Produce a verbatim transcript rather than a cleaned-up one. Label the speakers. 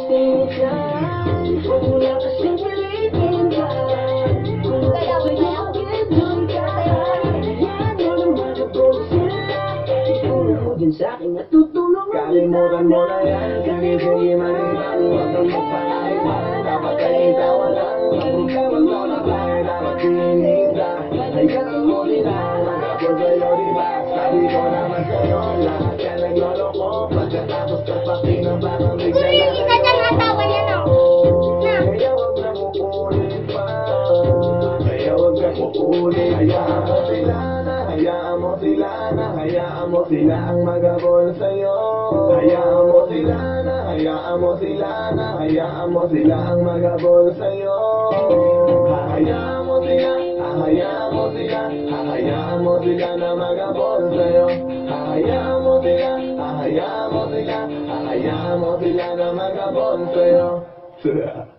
Speaker 1: Singit lang, huwag mo na kasing pilitin ka. Kung nakapagigit doon ka, yan mo na magabog sila. Itulong mo din sa'kin at tutulong mo din.
Speaker 2: Kalimutan mo na yan, sige-sige manilang. Huwag kang magpakailan, dapat ay itawa lang. Magpagkabang mo na tayo, dapat sinita. Hayaan mo nila, magkapag sa'yo diba? Sabi ko naman sa'yo, lahat ka nagloloko. Pagkatapos kapating ng parang bigla na
Speaker 3: Uy, isa dyan asawa niya, no? Na.
Speaker 2: Kaya wag na kukulit pa. Kaya wag na kukulit. Hayaan mo sila na, hayaan mo sila na, hayaan mo sila ang magabol sa'yo. Hayaan mo sila na, hayaan mo sila na, hayaan mo sila ang magabol sa'yo. Hahayaan mo sila, hahayaan mo sila, hahayaan mo sila na magabol sa'yo. Hahayaan mo sila, hahayaan mo sila, hahayaan mo sila na magabol sa'yo.